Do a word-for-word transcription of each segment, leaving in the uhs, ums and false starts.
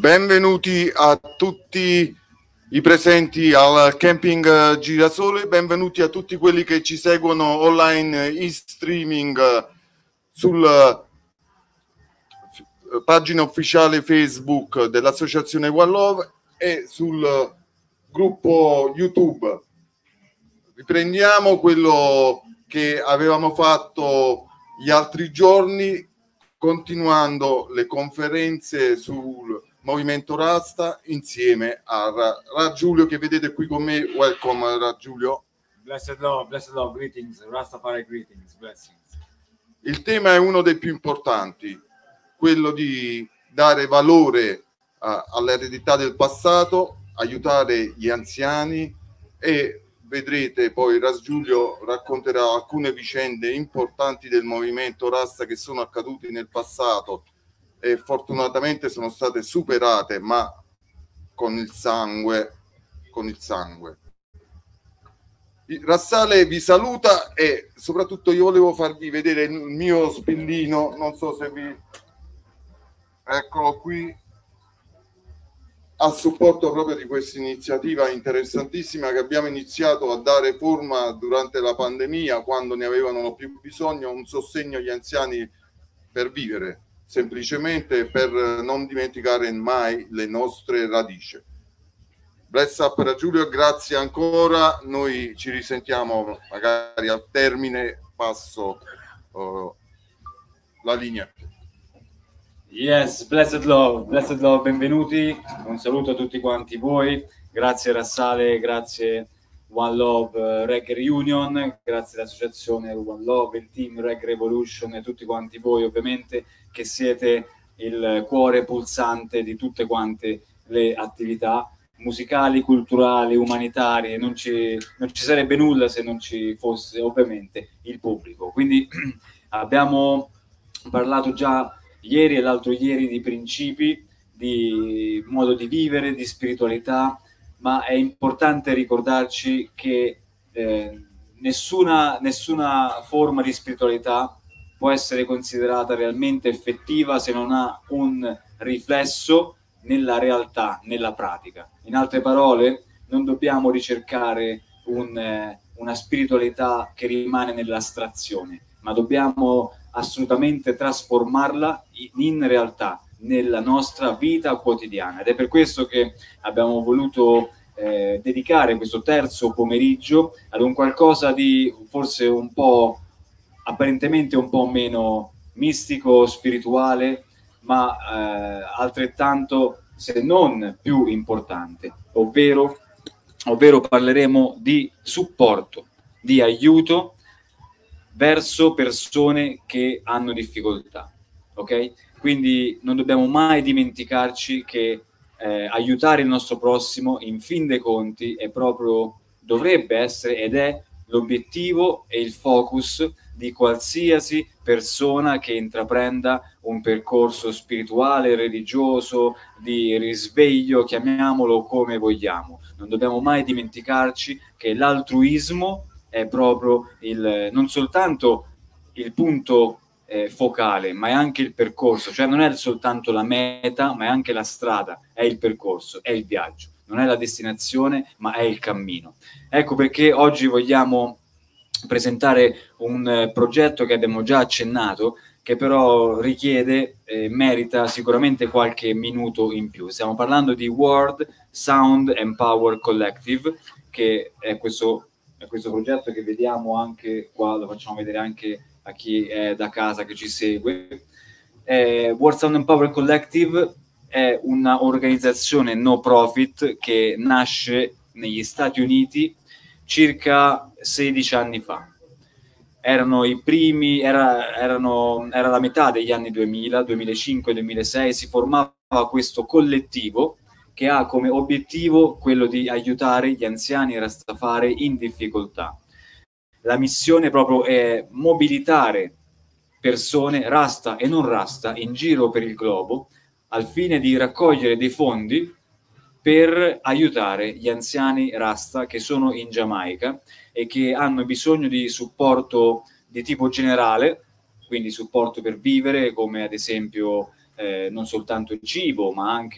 Benvenuti a tutti i presenti al camping Girasole, benvenuti a tutti quelli che ci seguono online in streaming sulla pagina ufficiale Facebook dell'associazione One Love e sul gruppo YouTube. Riprendiamo quello che avevamo fatto gli altri giorni, continuando le conferenze sul Movimento Rasta insieme a Ra, Ra Giulio, che vedete qui con me. Welcome Ra Giulio. Blessed love, blessed love, greetings, Rastafari greetings, blessings. Il tema è uno dei più importanti, quello di dare valore uh, all'eredità del passato, aiutare gli anziani, e vedrete poi Ra Giulio racconterà alcune vicende importanti del movimento Rasta che sono accadute nel passato e fortunatamente sono state superate, ma con il sangue, con il sangue. Rassale vi saluta e soprattutto io volevo farvi vedere il mio spillino, non so se vi... eccolo qui, a supporto proprio di questa iniziativa interessantissima che abbiamo iniziato a dare forma durante la pandemia, quando ne avevano più bisogno, un sostegno agli anziani per vivere, semplicemente per non dimenticare mai le nostre radici. Bless up Ra Giulio, grazie ancora, noi ci risentiamo magari al termine, passo uh, la linea. Yes, blessed love, blessed love, benvenuti, un saluto a tutti quanti voi, grazie Rassale, grazie One Love uh, Reggae Reunion, grazie all'associazione One Love, il team Reggae Revolution e tutti quanti voi ovviamente che siete il cuore pulsante di tutte quante le attività musicali, culturali, umanitarie. Non ci, non ci sarebbe nulla se non ci fosse ovviamente il pubblico. Quindi abbiamo parlato già ieri e l'altro ieri di principi, di modo di vivere, di spiritualità, ma è importante ricordarci che eh, nessuna, nessuna forma di spiritualità può essere considerata realmente effettiva se non ha un riflesso nella realtà, nella pratica. In altre parole, non dobbiamo ricercare un, eh, una spiritualità che rimane nell'astrazione, ma dobbiamo assolutamente trasformarla in realtà, nella nostra vita quotidiana. Ed è per questo che abbiamo voluto eh, dedicare questo terzo pomeriggio ad un qualcosa di forse un po' apparentemente un po' meno mistico, spirituale, ma eh, altrettanto, se non più importante, ovvero, ovvero parleremo di supporto, di aiuto verso persone che hanno difficoltà, ok? Quindi non dobbiamo mai dimenticarci che eh, aiutare il nostro prossimo, in fin dei conti, è proprio, dovrebbe essere ed è l'obiettivo e il focus di qualsiasi persona che intraprenda un percorso spirituale, religioso, di risveglio, chiamiamolo come vogliamo. Non dobbiamo mai dimenticarci che l'altruismo è proprio il, non soltanto il punto eh, focale, ma è anche il percorso, cioè non è soltanto la meta, ma è anche la strada, è il percorso, è il viaggio, non è la destinazione, ma è il cammino. Ecco perché oggi vogliamo presentare un eh, progetto che abbiamo già accennato, che però richiede e eh, merita sicuramente qualche minuto in più. Stiamo parlando di World Sound and Power Collective, che è questo, è questo progetto che vediamo anche qua, lo facciamo vedere anche a chi è da casa che ci segue. Eh, World Sound and Power Collective è una organizzazione no profit che nasce negli Stati Uniti circa sedici anni fa. Erano i primi, era, erano, era la metà degli anni duemila, duemilacinque duemilasei, si formava questo collettivo che ha come obiettivo quello di aiutare gli anziani Rastafari in difficoltà. La missione proprio è mobilitare persone rasta e non rasta in giro per il globo al fine di raccogliere dei fondi per aiutare gli anziani rasta che sono in Giamaica e che hanno bisogno di supporto di tipo generale, quindi supporto per vivere, come ad esempio eh, non soltanto il cibo, ma anche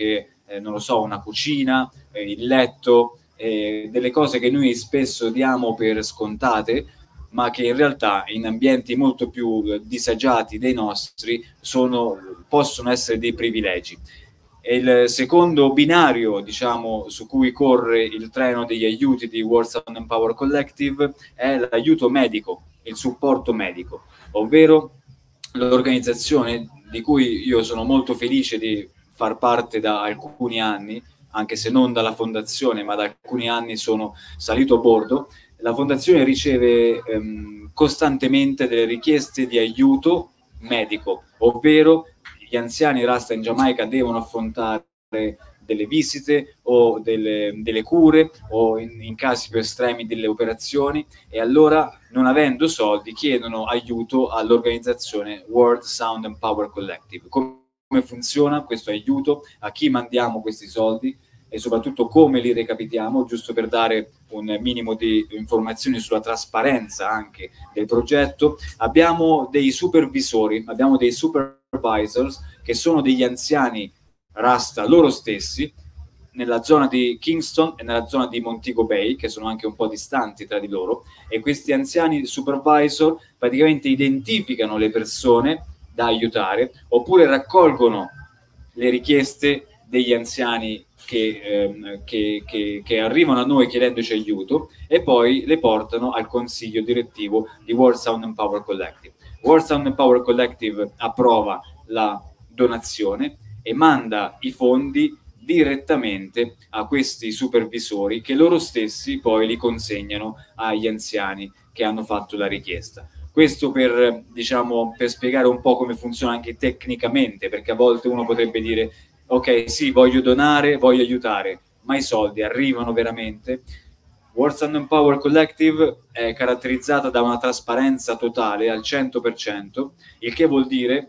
eh, non lo so, una cucina, eh, il letto, eh, delle cose che noi spesso diamo per scontate, ma che in realtà in ambienti molto più eh, disagiati dei nostri sono, possono essere dei privilegi. E il secondo binario, diciamo, su cui corre il treno degli aiuti di World Sound and Power Collective è l'aiuto medico, il supporto medico, ovvero l'organizzazione di cui io sono molto felice di far parte da alcuni anni, anche se non dalla fondazione, ma da alcuni anni sono salito a bordo. La fondazione riceve ehm, costantemente delle richieste di aiuto medico, ovvero gli anziani Rasta in Giamaica devono affrontare delle visite o delle, delle cure o in, in casi più estremi delle operazioni, e allora, non avendo soldi, chiedono aiuto all'organizzazione World Sound and Power Collective. Come, come funziona questo aiuto? A chi mandiamo questi soldi? E soprattutto come li recapitiamo, giusto per dare un minimo di informazioni sulla trasparenza anche del progetto. Abbiamo dei supervisori, abbiamo dei supervisors che sono degli anziani Rasta loro stessi nella zona di Kingston e nella zona di Montego Bay, che sono anche un po' distanti tra di loro, e questi anziani supervisor praticamente identificano le persone da aiutare oppure raccolgono le richieste degli anziani che, ehm, che, che, che arrivano a noi chiedendoci aiuto e poi le portano al consiglio direttivo di World Sound and Power Collective. World Sound and Power Collective approva la donazione e manda i fondi direttamente a questi supervisori, che loro stessi poi li consegnano agli anziani che hanno fatto la richiesta. Questo per, diciamo, per spiegare un po' come funziona anche tecnicamente, perché a volte uno potrebbe dire ok, sì, voglio donare, voglio aiutare, ma i soldi arrivano veramente? World Sound and Power Collective è caratterizzata da una trasparenza totale al cento per cento, il che vuol dire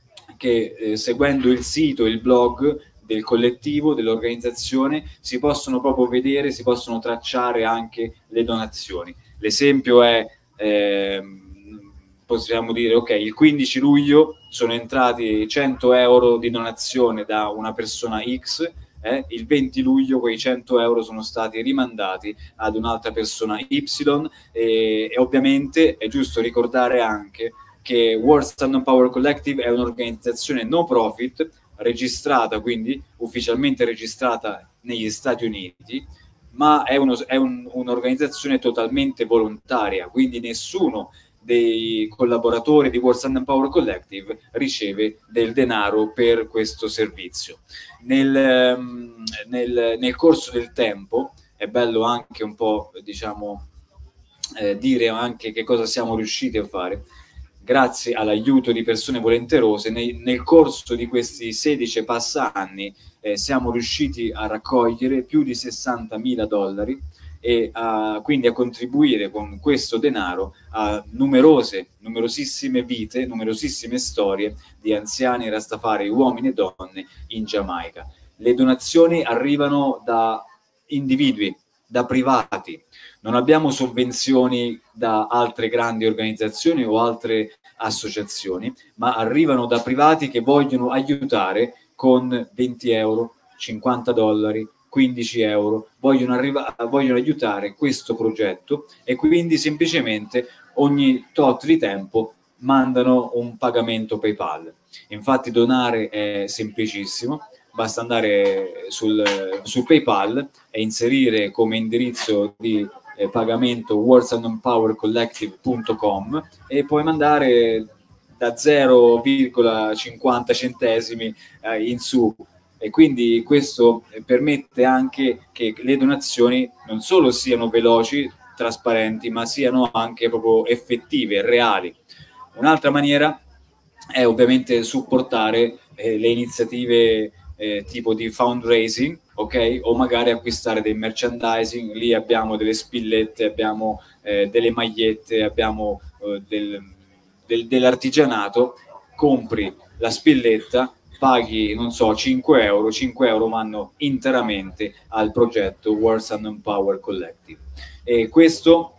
che eh, seguendo il sito, il blog del collettivo, dell'organizzazione, si possono proprio vedere, si possono tracciare anche le donazioni. L'esempio è, eh, possiamo dire, ok, il quindici luglio sono entrati cento euro di donazione da una persona X, eh, il venti luglio quei cento euro sono stati rimandati ad un'altra persona Y, e, e ovviamente è giusto ricordare anche che World Sound and Power Collective è un'organizzazione no profit, registrata, quindi ufficialmente registrata negli Stati Uniti, ma è, uno, è un, un'organizzazione totalmente volontaria, quindi nessuno dei collaboratori di World Sound and Power Collective riceve del denaro per questo servizio. Nel, nel, nel corso del tempo è bello anche un po', diciamo, eh, dire anche che cosa siamo riusciti a fare. Grazie all'aiuto di persone volenterose, nel, nel corso di questi sedici passa anni eh, siamo riusciti a raccogliere più di sessantamila dollari e a, quindi a contribuire con questo denaro a numerose, numerosissime vite, numerosissime storie di anziani Rastafari, uomini e donne in Giamaica. Le donazioni arrivano da individui, da privati. Non abbiamo sovvenzioni da altre grandi organizzazioni o altre associazioni, ma arrivano da privati che vogliono aiutare con venti euro, cinquanta dollari, quindici euro, vogliono, arriva- vogliono aiutare questo progetto e quindi semplicemente ogni tot di tempo mandano un pagamento PayPal. Infatti donare è semplicissimo, basta andare sul, sul PayPal e inserire come indirizzo di eh, pagamento world sound and power collective punto com e puoi mandare da zero virgola cinquanta centesimi eh, in su, e quindi questo permette anche che le donazioni non solo siano veloci, trasparenti, ma siano anche proprio effettive, reali. Un'altra maniera è ovviamente supportare eh, le iniziative Eh, tipo di fundraising, ok? O magari acquistare dei merchandising. Lì abbiamo delle spillette, abbiamo eh, delle magliette, abbiamo eh, del, del, dell'artigianato. Compri la spilletta, paghi, non so, cinque euro, cinque euro vanno interamente al progetto World Sound and Power Collective. E questo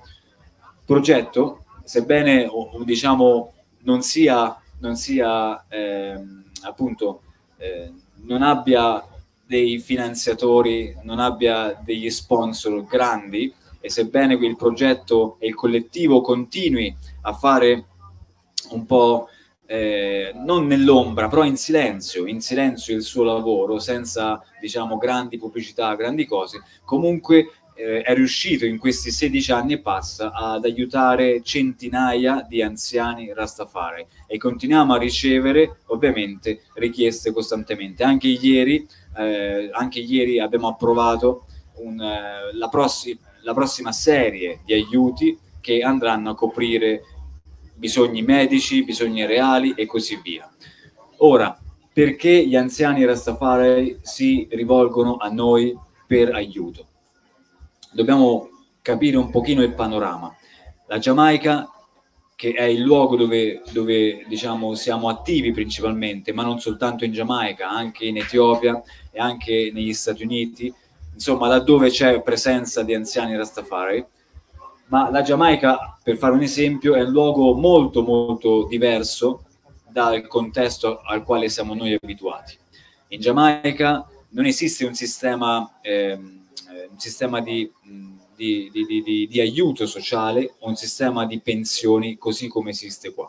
progetto, sebbene diciamo non sia, non sia eh, appunto eh, non abbia dei finanziatori, non abbia degli sponsor grandi, e sebbene il progetto e il collettivo continui a fare un po' eh, non nell'ombra, però in silenzio, in silenzio il suo lavoro, senza, diciamo, grandi pubblicità, grandi cose, comunque eh, è riuscito in questi sedici anni e passa ad aiutare centinaia di anziani Rastafari, e continuiamo a ricevere ovviamente richieste costantemente. Anche ieri, eh, anche ieri abbiamo approvato un, eh, la, prossi- la prossima serie di aiuti che andranno a coprire bisogni medici, bisogni reali e così via. Ora, perché gli anziani Rastafari si rivolgono a noi per aiuto? Dobbiamo capire un pochino il panorama. La Giamaica, che è il luogo dove, dove diciamo, siamo attivi principalmente, ma non soltanto in Giamaica, anche in Etiopia e anche negli Stati Uniti, insomma, laddove c'è presenza di anziani Rastafari. Ma la Giamaica, per fare un esempio, è un luogo molto molto diverso dal contesto al quale siamo noi abituati. In Giamaica non esiste un sistema, eh, un sistema di, di, di, di, di aiuto sociale, un sistema di pensioni così come esiste qua.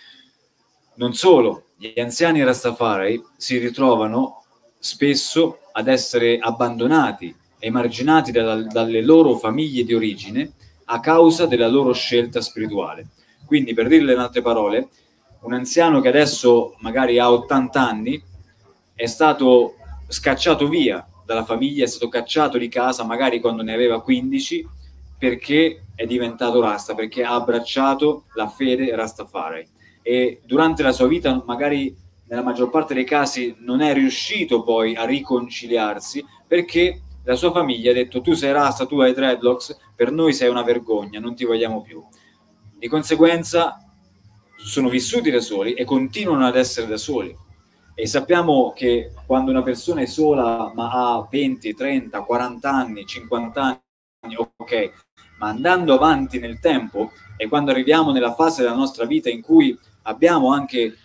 Non solo, gli anziani Rastafari si ritrovano spesso ad essere abbandonati, emarginati dalla, dalle loro famiglie di origine, a causa della loro scelta spirituale. Quindi, per dirle in altre parole, un anziano che adesso magari ha ottanta anni è stato scacciato via dalla famiglia, è stato cacciato di casa magari quando ne aveva quindici, perché è diventato Rasta, perché ha abbracciato la fede Rastafari, e durante la sua vita magari nella maggior parte dei casi non è riuscito poi a riconciliarsi, perché la sua famiglia ha detto: tu sei Rasta, tu hai dreadlocks, per noi sei una vergogna, non ti vogliamo più. Di conseguenza sono vissuti da soli e continuano ad essere da soli. E sappiamo che quando una persona è sola ma ha venti, trenta, quaranta anni, cinquanta anni, ok, ma andando avanti nel tempo, e quando arriviamo nella fase della nostra vita in cui abbiamo anche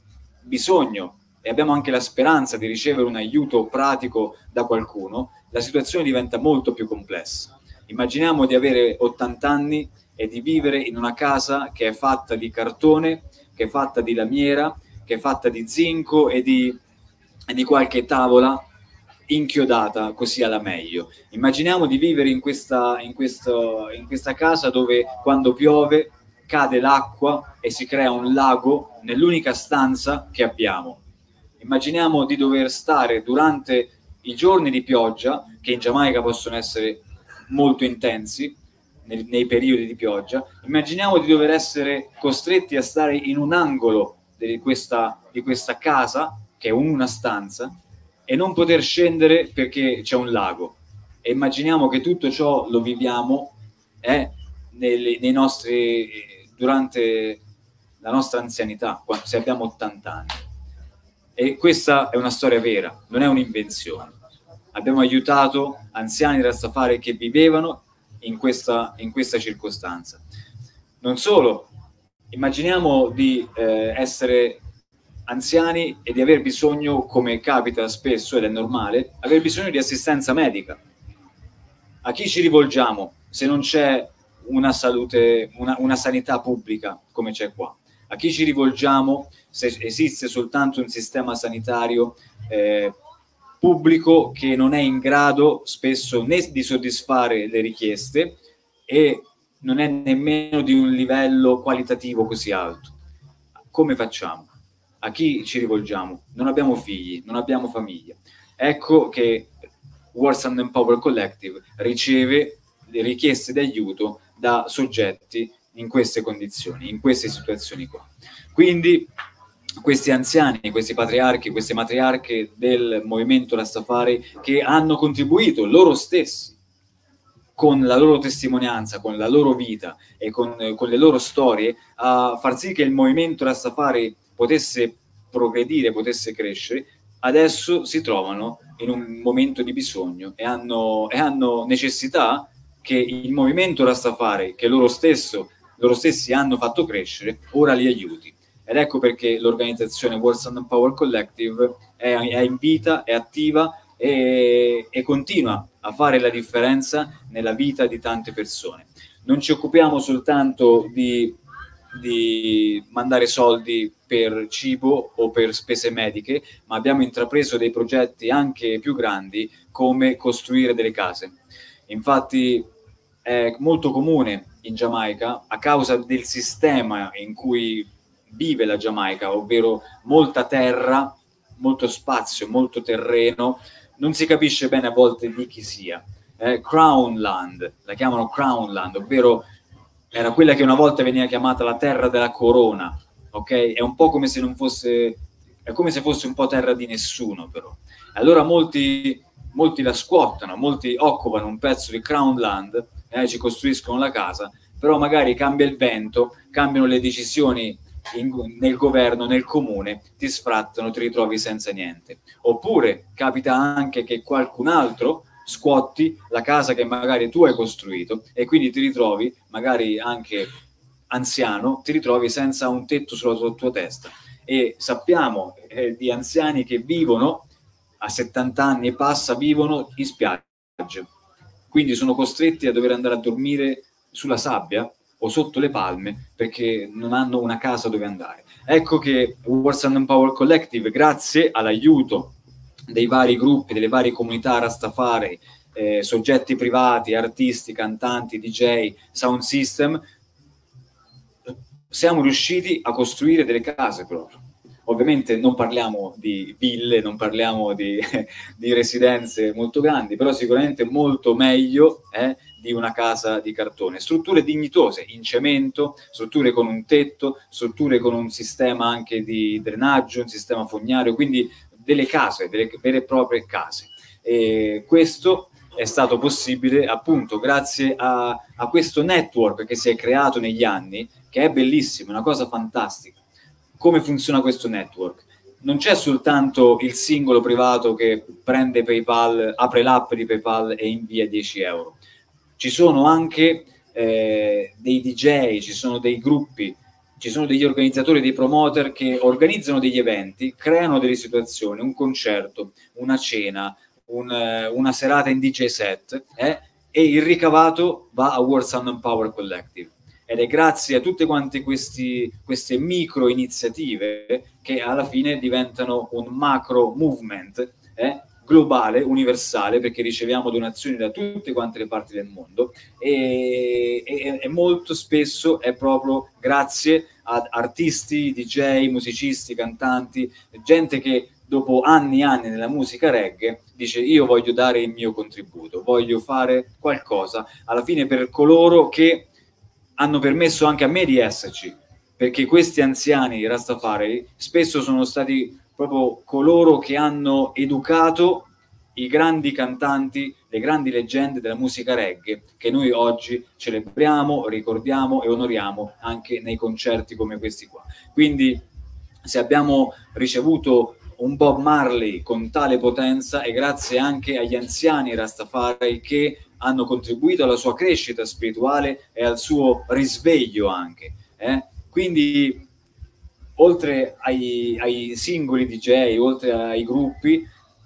bisogno e abbiamo anche la speranza di ricevere un aiuto pratico da qualcuno, la situazione diventa molto più complessa. Immaginiamo di avere ottanta anni e di vivere in una casa che è fatta di cartone, che è fatta di lamiera, che è fatta di zinco e di, e di qualche tavola inchiodata così alla meglio. Immaginiamo di vivere in questa, in questo, in questa casa dove quando piove cade l'acqua e si crea un lago nell'unica stanza che abbiamo. Immaginiamo di dover stare durante i giorni di pioggia, che in Giamaica possono essere molto intensi nei, nei periodi di pioggia. Immaginiamo di dover essere costretti a stare in un angolo di questa, di questa casa, che è una stanza, e non poter scendere perché c'è un lago. E immaginiamo che tutto ciò lo viviamo eh, nei, nei nostri, durante la nostra anzianità, quando, se abbiamo ottanta anni. E questa è una storia vera, non è un'invenzione. Abbiamo aiutato anziani Rastafari che vivevano in questa, in questa circostanza. Non solo, immaginiamo di eh, essere anziani e di aver bisogno, come capita spesso ed è normale, aver bisogno di assistenza medica. A chi ci rivolgiamo se non c'è una salute, una, una sanità pubblica come c'è qua? A chi ci rivolgiamo se esiste soltanto un sistema sanitario eh, pubblico che non è in grado spesso né di soddisfare le richieste e non è nemmeno di un livello qualitativo così alto? Come facciamo? A chi ci rivolgiamo? Non abbiamo figli, non abbiamo famiglia. Ecco che Words and Empower Collective riceve le richieste di aiuto da soggetti in queste condizioni, in queste situazioni qua. Quindi questi anziani, questi patriarchi, queste matriarche del movimento Rastafari, che hanno contribuito loro stessi con la loro testimonianza, con la loro vita e con, con le loro storie a far sì che il movimento Rastafari potesse progredire, potesse crescere, adesso si trovano in un momento di bisogno e hanno, e hanno necessità che il movimento Rastafari, che loro, stesso, loro stessi hanno fatto crescere, ora li aiuti. Ed ecco perché l'organizzazione Words and Empower Collective è, è in vita, è attiva e, e continua a fare la differenza nella vita di tante persone. Non ci occupiamo soltanto di, di mandare soldi per cibo o per spese mediche, ma abbiamo intrapreso dei progetti anche più grandi, come costruire delle case. Infatti è molto comune in Giamaica, a causa del sistema in cui vive la Giamaica, ovvero molta terra, molto spazio, molto terreno, non si capisce bene a volte di chi sia. Eh, Crown Land, la chiamano Crown Land, ovvero era quella che una volta veniva chiamata la terra della corona, ok? È un po' come se non fosse, è come se fosse un po' terra di nessuno, però. Allora molti, molti la squattano, molti occupano un pezzo di Crown Land, eh, ci costruiscono la casa, però magari cambia il vento, cambiano le decisioni in, nel governo, nel comune, ti sfrattano, ti ritrovi senza niente. Oppure capita anche che qualcun altro squatti la casa che magari tu hai costruito e quindi ti ritrovi, magari anche anziano, ti ritrovi senza un tetto sulla tua, tua testa. E sappiamo eh, di anziani che vivono a settanta anni e passa, vivono in spiaggia, quindi sono costretti a dover andare a dormire sulla sabbia o sotto le palme perché non hanno una casa dove andare. Ecco che World Sound and Power Collective, grazie all'aiuto dei vari gruppi, delle varie comunità Rastafari, eh, soggetti privati, artisti, cantanti, D J, sound system, siamo riusciti a costruire delle case proprio. Ovviamente non parliamo di ville, non parliamo di, di residenze molto grandi, però sicuramente molto meglio eh, di una casa di cartone. Strutture dignitose, in cemento, strutture con un tetto, strutture con un sistema anche di drenaggio, un sistema fognario, quindi delle case, delle vere e proprie case. E questo è stato possibile appunto grazie a, a questo network che si è creato negli anni, che è bellissimo, è una cosa fantastica. Come funziona questo network? Non c'è soltanto il singolo privato che prende PayPal, apre l'app di PayPal e invia dieci euro. Ci sono anche eh, dei D J, ci sono dei gruppi, ci sono degli organizzatori, dei promoter che organizzano degli eventi, creano delle situazioni, un concerto, una cena, un, una serata in D J set eh, e il ricavato va a World Sound and Power Collective. Ed è grazie a tutte quante questi, queste micro iniziative che alla fine diventano un macro movement eh, globale, universale, perché riceviamo donazioni da tutte quante le parti del mondo e, e, e molto spesso è proprio grazie ad artisti, D J, musicisti, cantanti, gente che dopo anni e anni nella musica reggae dice io voglio dare il mio contributo, voglio fare qualcosa alla fine per coloro che hanno permesso anche a me di esserci, perché questi anziani Rastafari spesso sono stati proprio coloro che hanno educato i grandi cantanti, le grandi leggende della musica reggae, che noi oggi celebriamo, ricordiamo e onoriamo anche nei concerti come questi qua. Quindi se abbiamo ricevuto un Bob Marley con tale potenza è grazie anche agli anziani Rastafari che hanno contribuito alla sua crescita spirituale e al suo risveglio anche. Eh? Quindi, oltre ai, ai singoli D J, oltre ai gruppi,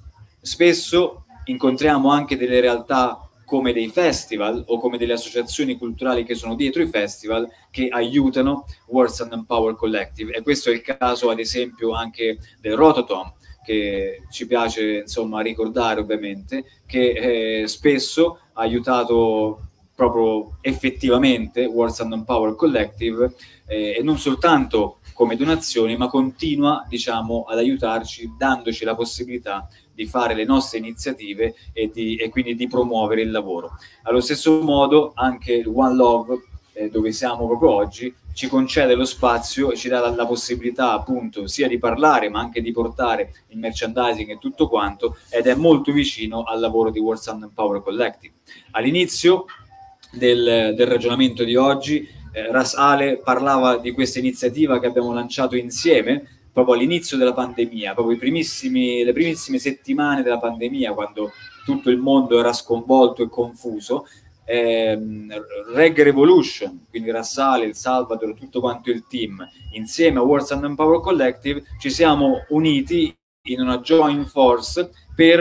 spesso incontriamo anche delle realtà come dei festival o come delle associazioni culturali che sono dietro i festival che aiutano World Sound and Power Collective. E questo è il caso, ad esempio, anche del Rototom, che ci piace insomma ricordare ovviamente, che eh, spesso ha aiutato proprio effettivamente World Sound and Power Collective eh, e non soltanto come donazioni, ma continua diciamo ad aiutarci dandoci la possibilità di fare le nostre iniziative e, di, e quindi di promuovere il lavoro. Allo stesso modo anche il One Love, eh, dove siamo proprio oggi, ci concede lo spazio e ci dà la, la possibilità appunto sia di parlare ma anche di portare il merchandising e tutto quanto, ed è molto vicino al lavoro di World Sound and Power Collective. All'inizio del, del ragionamento di oggi eh, Ras Ale parlava di questa iniziativa che abbiamo lanciato insieme proprio all'inizio della pandemia, proprio i primissimi, le primissime settimane della pandemia, quando tutto il mondo era sconvolto e confuso. Eh, Reggae Revolution, quindi Ras Ale, il Salvador, tutto quanto il team, insieme a World Sound and Power Collective, ci siamo uniti in una joint force per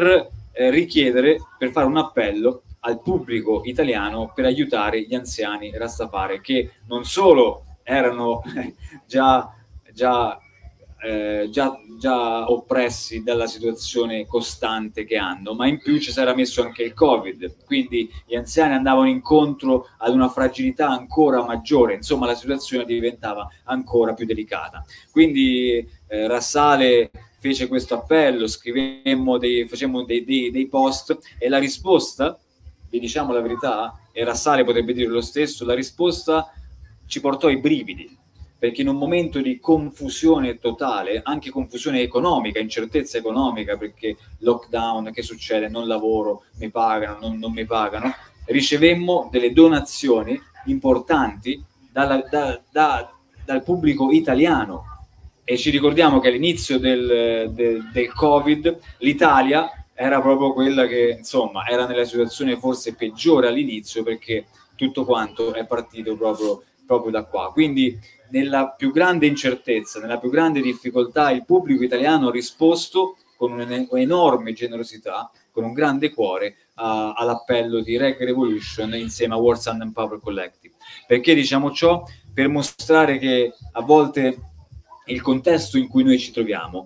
eh, richiedere, per fare un appello al pubblico italiano per aiutare gli anziani Rastafari, che non solo erano già, già, eh, già, già oppressi dalla situazione costante che hanno, ma in più ci si era messo anche il Covid, quindi gli anziani andavano incontro ad una fragilità ancora maggiore, insomma la situazione diventava ancora più delicata. Quindi eh, Rassale fece questo appello, scrivemmo dei, facemmo dei, dei, dei post, e la risposta, vi diciamo la verità, e Rassale potrebbe dire lo stesso, la risposta ci portò ai brividi, perché in un momento di confusione totale, anche confusione economica, incertezza economica, perché lockdown, che succede, non lavoro, mi pagano, non, non mi pagano, ricevemmo delle donazioni importanti dalla, da, da, dal pubblico italiano. E ci ricordiamo che all'inizio del, del, del Covid l'Italia era proprio quella che, insomma, era nella situazione forse peggiore all'inizio, perché tutto quanto è partito proprio, proprio da qua. Quindi nella più grande incertezza, nella più grande difficoltà, il pubblico italiano ha risposto con un'enorme generosità, con un grande cuore, uh, all'appello di Reggae Revolution insieme a World Sound and Power Collective. Perché diciamo ciò? Per mostrare che a volte il contesto in cui noi ci troviamo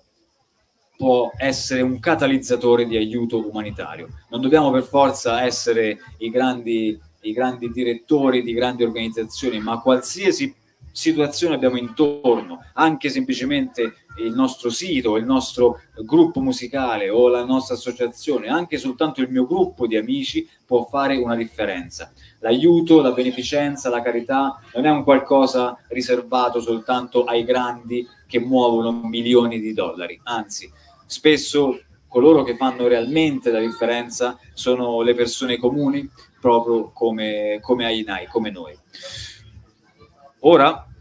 può essere un catalizzatore di aiuto umanitario. Non dobbiamo per forza essere i grandi, i grandi direttori di grandi organizzazioni, ma qualsiasi situazione abbiamo intorno, anche semplicemente il nostro sito, il nostro gruppo musicale o la nostra associazione, anche soltanto il mio gruppo di amici può fare una differenza. L'aiuto, la beneficenza, la carità non è un qualcosa riservato soltanto ai grandi che muovono milioni di dollari, anzi, spesso coloro che fanno realmente la differenza sono le persone comuni, proprio come, come Ainai, come noi. Ora,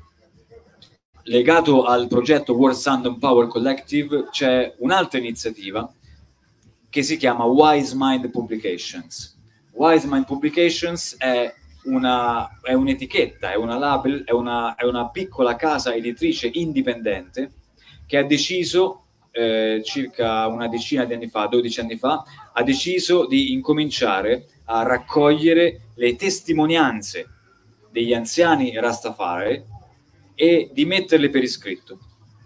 legato al progetto World Sound and Power Collective, c'è un'altra iniziativa che si chiama Wise Mind Publications. Wise Mind Publications è una, è un'etichetta, è una label, è una, è una piccola casa editrice indipendente che ha deciso, eh, circa una decina di anni fa, dodici anni fa, ha deciso di incominciare a raccogliere le testimonianze degli anziani Rastafari e di metterle per iscritto.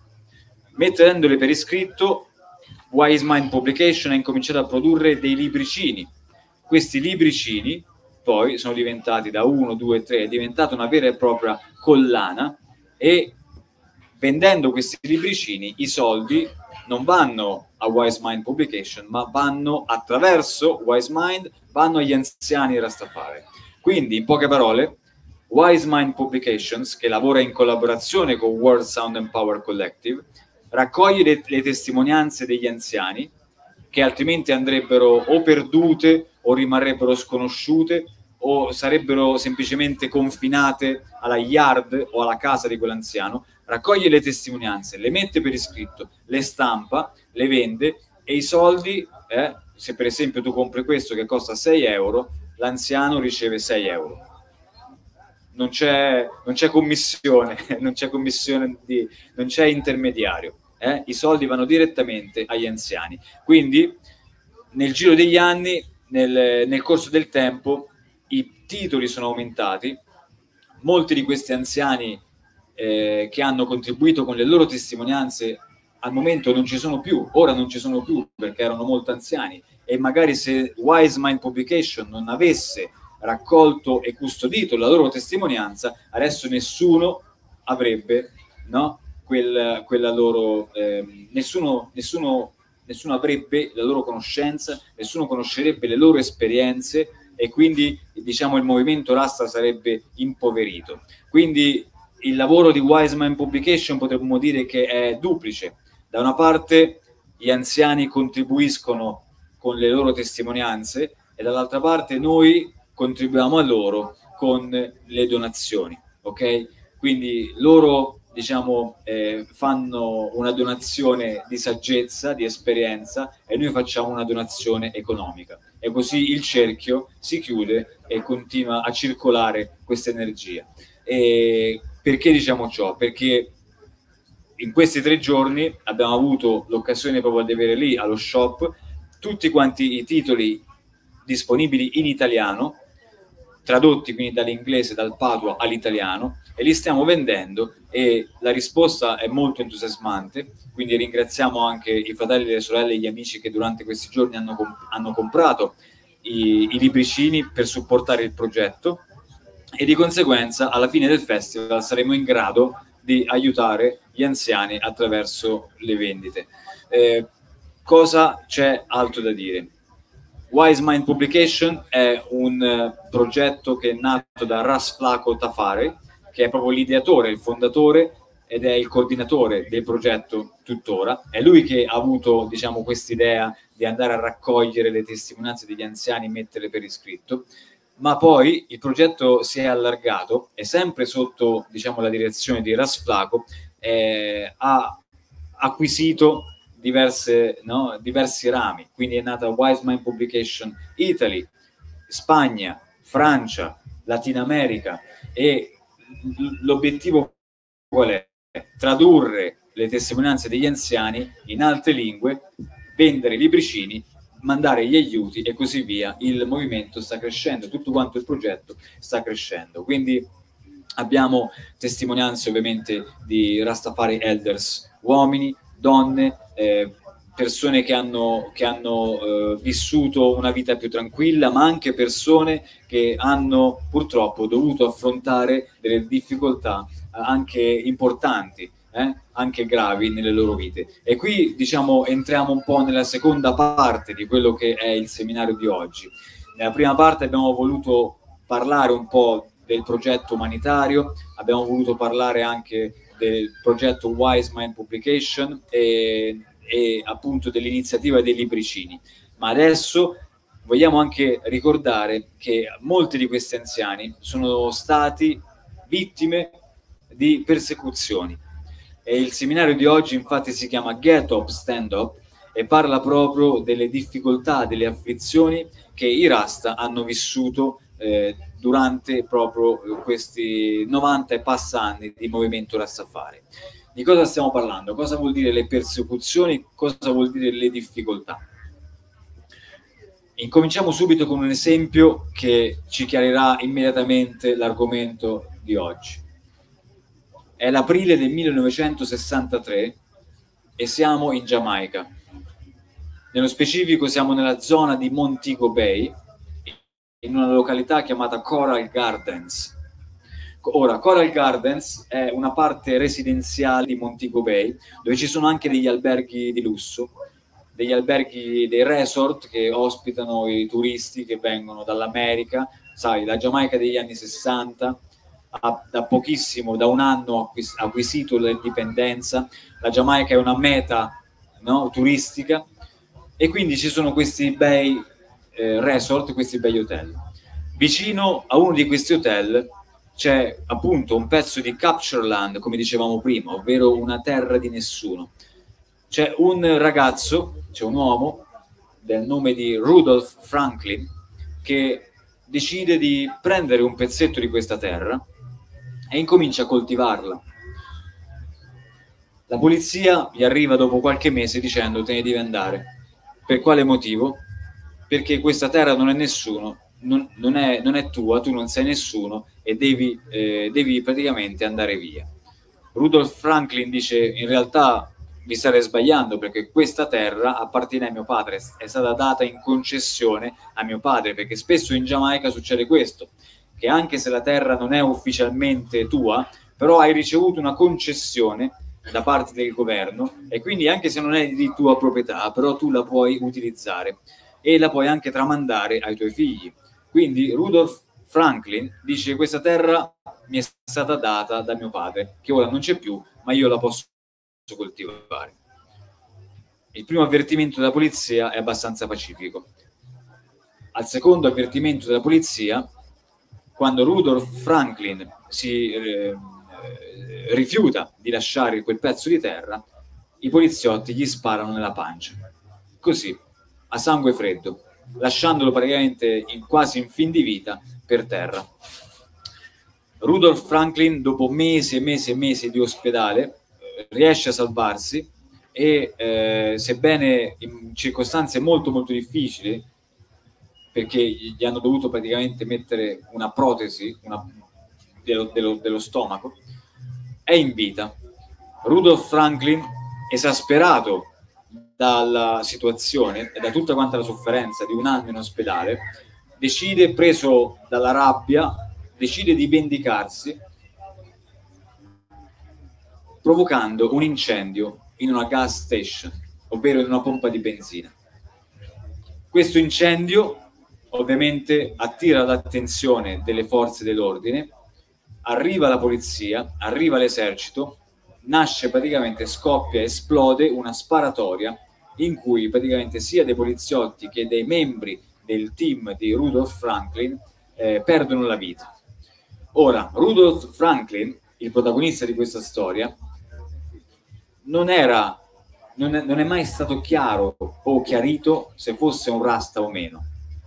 Mettendole per iscritto, Wise Mind Publication ha incominciato a produrre dei libricini. Questi libricini poi sono diventati da uno, due, tre, è diventata una vera e propria collana, e vendendo questi libricini i soldi non vanno a Wise Mind Publication, ma vanno attraverso Wise Mind, vanno agli anziani Rastafari. Quindi, in poche parole, Wise Mind Publications, che lavora in collaborazione con World Sound and Power Collective, raccoglie le, le testimonianze degli anziani che altrimenti andrebbero o perdute o rimarrebbero sconosciute o sarebbero semplicemente confinate alla yard o alla casa di quell'anziano. Raccoglie le testimonianze, le mette per iscritto, le stampa, le vende, e i soldi, eh, se per esempio tu compri questo che costa sei euro, l'anziano riceve sei euro. Non c'è, non c'è commissione, non c'è commissione di, non c'è intermediario, eh? I soldi vanno direttamente agli anziani. Quindi nel giro degli anni, nel, nel corso del tempo, i titoli sono aumentati, molti di questi anziani eh, che hanno contribuito con le loro testimonianze al momento non ci sono più, ora non ci sono più perché erano molto anziani, e magari se Wise Mind Publication non avesse raccolto e custodito la loro testimonianza, adesso nessuno avrebbe, no, quel, quella loro eh, nessuno, nessuno, nessuno avrebbe la loro conoscenza, nessuno conoscerebbe le loro esperienze, e quindi diciamo il movimento Rasta sarebbe impoverito. Quindi il lavoro di Wise Mind Publication potremmo dire che è duplice. Da una parte gli anziani contribuiscono con le loro testimonianze, e dall'altra parte noi contribuiamo a loro con le donazioni, ok? Quindi loro, diciamo, eh, fanno una donazione di saggezza, di esperienza, e noi facciamo una donazione economica, e così il cerchio si chiude e continua a circolare questa energia. E perché diciamo ciò? Perché in questi tre giorni abbiamo avuto l'occasione proprio di avere lì allo shop tutti quanti i titoli disponibili in italiano, tradotti quindi dall'inglese, dal Padua all'italiano, e li stiamo vendendo, e la risposta è molto entusiasmante, quindi ringraziamo anche i fratelli, le sorelle e gli amici che durante questi giorni hanno, comp- hanno comprato i, i libricini per supportare il progetto, e di conseguenza alla fine del festival saremo in grado di aiutare gli anziani attraverso le vendite. Eh, cosa c'è altro da dire? Wise Mind Publication è un uh, progetto che è nato da Ras Flaco Tafare, che è proprio l'ideatore, il fondatore ed è il coordinatore del progetto tuttora. È lui che ha avuto, diciamo, quest'idea di andare a raccogliere le testimonianze degli anziani e metterle per iscritto, ma poi il progetto si è allargato e sempre sotto, diciamo, la direzione di Ras Flaco eh, ha acquisito diverse, no, diversi rami, quindi è nata Wise Mind Publication Italy, Spagna, Francia, Latino America, e l'obiettivo qual è? Tradurre le testimonianze degli anziani in altre lingue, vendere i libricini, mandare gli aiuti e così via. Il movimento sta crescendo, tutto quanto il progetto sta crescendo, quindi abbiamo testimonianze ovviamente di Rastafari Elders, uomini, donne, eh, persone che hanno, che hanno eh, vissuto una vita più tranquilla, ma anche persone che hanno purtroppo dovuto affrontare delle difficoltà eh, anche importanti, eh, anche gravi nelle loro vite. E qui, diciamo, entriamo un po' nella seconda parte di quello che è il seminario di oggi. Nella prima parte abbiamo voluto parlare un po' del progetto umanitario, abbiamo voluto parlare anche del progetto Wise Mind Publication e, e appunto dell'iniziativa dei libricini. Ma adesso vogliamo anche ricordare che molti di questi anziani sono stati vittime di persecuzioni. E il seminario di oggi infatti si chiama Get Up, Stand Up e parla proprio delle difficoltà, delle afflizioni che i Rasta hanno vissuto eh, durante proprio questi novanta e passa anni di movimento Rastafari. Di cosa stiamo parlando? Cosa vuol dire le persecuzioni? Cosa vuol dire le difficoltà? Incominciamo subito con un esempio che ci chiarirà immediatamente l'argomento di oggi. È l'aprile del millenovecentosessantatré e siamo in Giamaica. Nello specifico siamo nella zona di Montego Bay, in una località chiamata Coral Gardens. Ora, Coral Gardens è una parte residenziale di Montego Bay, dove ci sono anche degli alberghi di lusso, degli alberghi, dei resort che ospitano i turisti che vengono dall'America. Sai, la Giamaica degli anni sessanta, ha da pochissimo, da un anno, ha acquisito l'indipendenza. La Giamaica è una meta, no, turistica, e quindi ci sono questi bei eh, resort, questi bei hotel. Vicino a uno di questi hotel c'è appunto un pezzo di capture land, come dicevamo prima, ovvero una terra di nessuno. C'è un ragazzo, c'è un uomo del nome di Rudolph Franklin che decide di prendere un pezzetto di questa terra e incomincia a coltivarla. La polizia gli arriva dopo qualche mese dicendo: te ne devi andare. Per quale motivo? Perché questa terra non è nessuno, non, non, è, non è tua, tu non sei nessuno e devi, eh, devi praticamente andare via. Rudolph Franklin dice: in realtà vi starei sbagliando, perché questa terra appartiene a mio padre, è stata data in concessione a mio padre, perché spesso in Giamaica succede questo, che anche se la terra non è ufficialmente tua, però hai ricevuto una concessione da parte del governo e quindi anche se non è di tua proprietà, però tu la puoi utilizzare e la puoi anche tramandare ai tuoi figli. Quindi Rudolph Franklin dice: questa terra mi è stata data da mio padre, che ora non c'è più, ma io la posso coltivare. Il primo avvertimento della polizia è abbastanza pacifico. Al secondo avvertimento della polizia, quando Rudolph Franklin si eh, rifiuta di lasciare quel pezzo di terra, i poliziotti gli sparano nella pancia, così, a sangue freddo, lasciandolo praticamente in, quasi in fin di vita per terra. Rudolph Franklin, dopo mesi e mesi e mesi di ospedale, riesce a salvarsi e eh, sebbene in circostanze molto molto difficili, perché gli hanno dovuto praticamente mettere una protesi una, dello, dello, dello stomaco, è in vita. Rudolf Franklin, esasperato dalla situazione e da tutta quanta la sofferenza di un anno in ospedale, decide, preso dalla rabbia, decide di vendicarsi provocando un incendio in una gas station, ovvero in una pompa di benzina. Questo incendio ovviamente attira l'attenzione delle forze dell'ordine, arriva la polizia, arriva l'esercito, nasce praticamente, scoppia, esplode una sparatoria in cui praticamente sia dei poliziotti che dei membri del team di Rudolf Franklin eh, perdono la vita. Ora, Rudolf Franklin, il protagonista di questa storia, non era, non è, non è mai stato chiaro o chiarito se fosse un rasta o meno.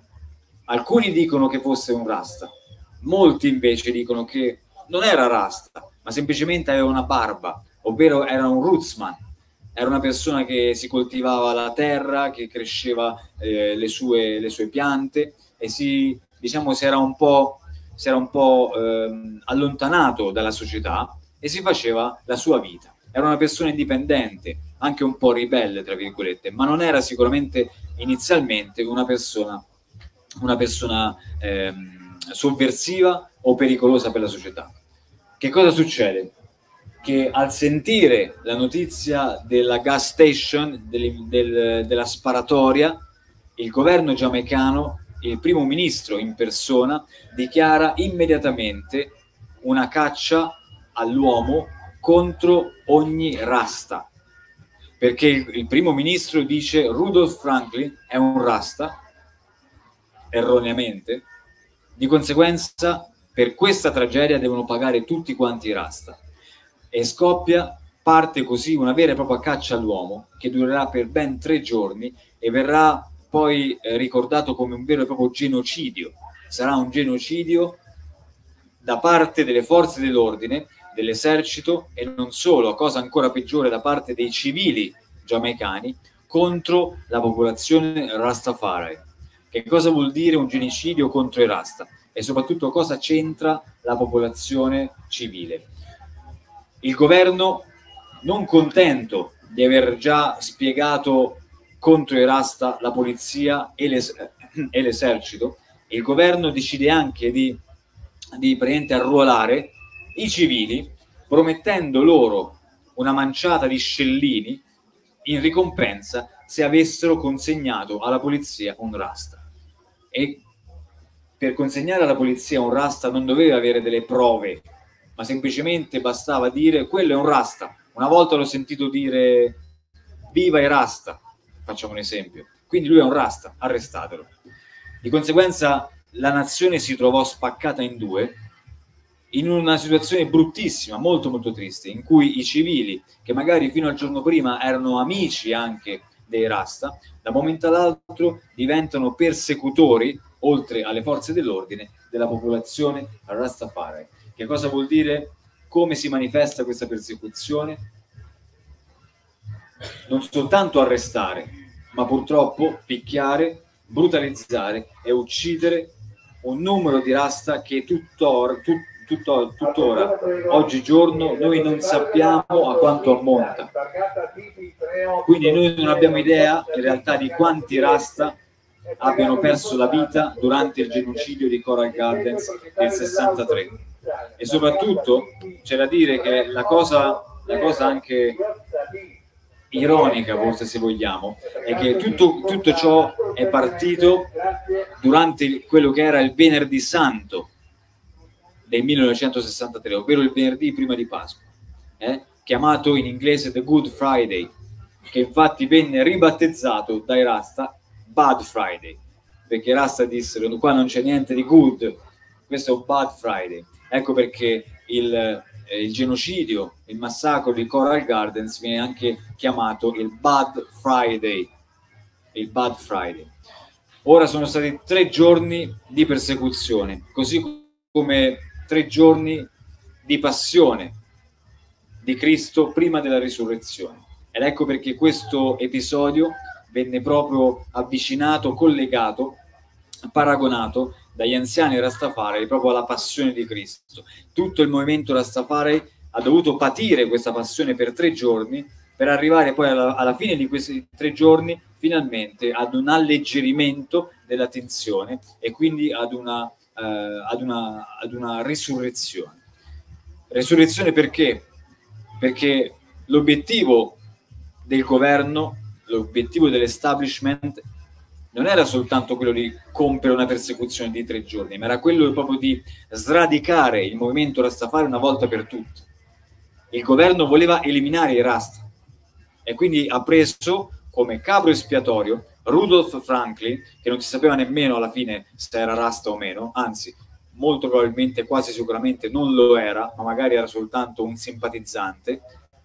Alcuni dicono che fosse un rasta, molti invece dicono che non era rasta, ma semplicemente aveva una barba, ovvero era un rootsman, era una persona che si coltivava la terra, che cresceva eh, le, sue, le sue piante e si, diciamo, si era un po', si era un po' eh, allontanato dalla società e si faceva la sua vita. Era una persona indipendente, anche un po' ribelle, tra virgolette, ma non era sicuramente inizialmente una persona, una persona ehm, sovversiva o pericolosa per la società. Che cosa succede? Che al sentire la notizia della gas station, del, del, della sparatoria, il governo giamaicano, il primo ministro in persona, dichiara immediatamente una caccia all'uomo contro ogni rasta, perché il, il primo ministro dice Rudolf Franklin è un rasta, erroneamente, di conseguenza per questa tragedia devono pagare tutti quanti i rasta, e scoppia, parte così una vera e propria caccia all'uomo che durerà per ben tre giorni e verrà poi eh, ricordato come un vero e proprio genocidio. Sarà un genocidio da parte delle forze dell'ordine, dell'esercito e non solo, cosa ancora peggiore, da parte dei civili giamaicani contro la popolazione Rastafari. Che cosa vuol dire un genocidio contro i Rasta? E soprattutto cosa c'entra la popolazione civile? Il governo, non contento di aver già spiegato contro i Rasta la polizia e, l'es- e l'esercito, il governo decide anche di, di praticamente arruolare i civili, promettendo loro una manciata di scellini in ricompensa se avessero consegnato alla polizia un rasta. E per consegnare alla polizia un rasta non doveva avere delle prove, ma semplicemente bastava dire quello è un rasta. Una volta l'ho sentito dire viva i rasta, facciamo un esempio, quindi lui è un rasta, arrestatelo. Di conseguenza la nazione si trovò spaccata in due, in una situazione bruttissima, molto molto triste, in cui i civili, che magari fino al giorno prima erano amici anche dei Rasta, da un momento all'altro diventano persecutori, oltre alle forze dell'ordine, della popolazione Rastafari. Che cosa vuol dire? Come si manifesta questa persecuzione? Non soltanto arrestare, ma purtroppo picchiare, brutalizzare e uccidere un numero di Rasta che tuttora, tut, tuttora, tuttora oggigiorno noi non sappiamo a quanto ammonta. Quindi noi non abbiamo idea in realtà di quanti Rasta abbiano perso la vita durante il genocidio di Coral Gardens del sessantatré. E soprattutto c'è da dire che la cosa, la cosa anche ironica, forse se vogliamo, è che tutto, tutto ciò è partito durante il, quello che era il venerdì santo del millenovecentosessantatré, ovvero il venerdì prima di Pasqua, eh? chiamato in inglese The Good Friday, che infatti venne ribattezzato dai Rasta Bad Friday, perché i Rasta dissero qua non c'è niente di good, questo è un Bad Friday. Ecco perché il, eh, il genocidio, il massacro di Coral Gardens viene anche chiamato il Bad Friday, il Bad Friday. Ora sono stati tre giorni di persecuzione, così come tre giorni di passione di Cristo prima della risurrezione. Ed ecco perché questo episodio venne proprio avvicinato, collegato, paragonato dagli anziani Rastafari proprio alla passione di Cristo. Tutto il movimento Rastafari ha dovuto patire questa passione per tre giorni per arrivare poi alla, alla fine di questi tre giorni finalmente ad un alleggerimento della tensione e quindi ad una, eh, ad una, ad una risurrezione. Resurrezione perché? Perché l'obiettivo del governo, l'obiettivo dell'establishment non era soltanto quello di compiere una persecuzione di tre giorni, ma era quello proprio di sradicare il movimento Rastafari una volta per tutte. Il governo voleva eliminare i Rasta e quindi ha preso come capro espiatorio Rudolph Franklin, che non si sapeva nemmeno alla fine se era Rasta o meno, anzi molto probabilmente, quasi sicuramente non lo era, ma magari era soltanto un simpatizzante,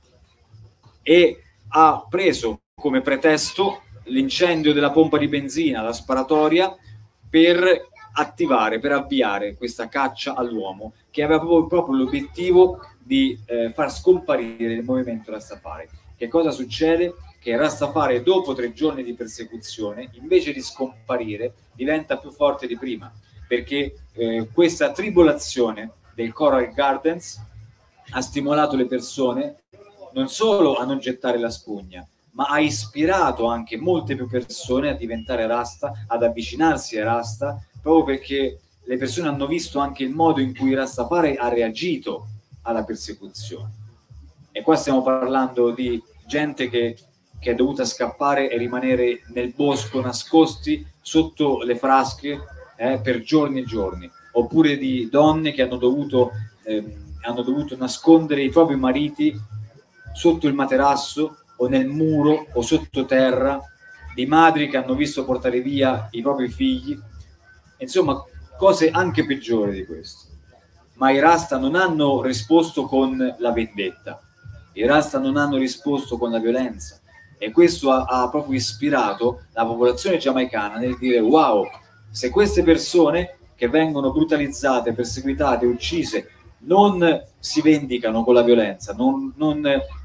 e ha preso come pretesto l'incendio della pompa di benzina, la sparatoria, per attivare, per avviare questa caccia all'uomo che aveva proprio, proprio l'obiettivo di eh, far scomparire il movimento Rastafari. Che cosa succede? Che Rastafari, dopo tre giorni di persecuzione, invece di scomparire, diventa più forte di prima, perché eh, questa tribolazione del Coral Gardens ha stimolato le persone non solo a non gettare la spugna, ma ha ispirato anche molte più persone a diventare Rasta, ad avvicinarsi ai Rasta, proprio perché le persone hanno visto anche il modo in cui Rastafari ha reagito alla persecuzione. E qua stiamo parlando di gente che, che è dovuta scappare e rimanere nel bosco nascosti sotto le frasche eh, per giorni e giorni, oppure di donne che hanno dovuto, eh, hanno dovuto nascondere i propri mariti sotto il materasso o nel muro o sottoterra, di madri che hanno visto portare via i propri figli, insomma cose anche peggiori di questo. Ma i Rasta non hanno risposto con la vendetta, i Rasta non hanno risposto con la violenza, e questo ha, ha proprio ispirato la popolazione giamaicana nel dire: wow, se queste persone che vengono brutalizzate, perseguitate, uccise non si vendicano con la violenza, non, non